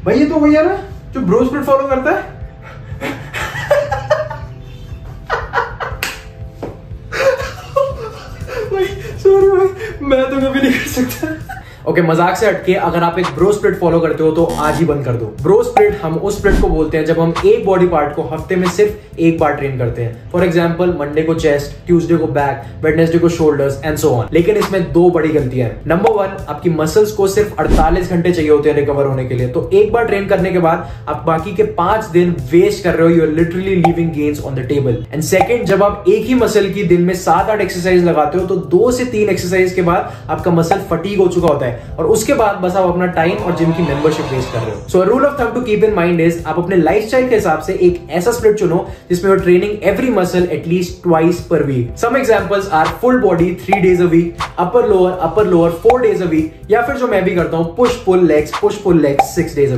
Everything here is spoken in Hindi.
भाई ये तो वही है ना जो ब्रो स्प्लिट फॉलो करता है। भाई सॉरी भाई, मैं तो कभी नहीं कर सकता। ओके, मजाक से हटके अगर आप एक ब्रो स्प्लिट फॉलो करते हो तो आज ही बंद कर दो। ब्रो स्प्लिट हम उस स्प्लिट को बोलते हैं जब हम एक बॉडी पार्ट को हफ्ते में सिर्फ एक बार ट्रेन करते हैं। फॉर एग्जांपल मंडे को चेस्ट, ट्यूसडे को बैक, वेडनेसडे को शोल्डर्स एंड सो ऑन। लेकिन इसमें दो बड़ी गलतियां हैं। नंबर 1, आपकी मसल्स को सिर्फ 48 घंटे चाहिए होते हैं रिकवर होने के लिए। तो एक बार ट्रेन करने के बाद आप बाकी के 5 दिन वेस्ट कर रहे हो। You are literally leaving gains on the table. And second, जब आप एक ही मसल की दिन में 7-8 एक्सरसाइज लगाते हो तो 2 से 3 एक्सरसाइज के बाद आपका मसल फटीग हो चुका होता है और उसके बाद बस आप अपना टाइम और जिम की मेंबरशिप वेस्ट कर रहे हो। So rule of thumb to keep in mind is, आप अपने लाइफस्टाइल के हिसाब से एक ऐसा स्प्लिट चुनो जिसमें you are training every muscle at least twice per week. Some examples are full body 3 days a week, upper lower 4 days a week, या फिर जो मैं भी करता हूं push pull legs 6 days a week.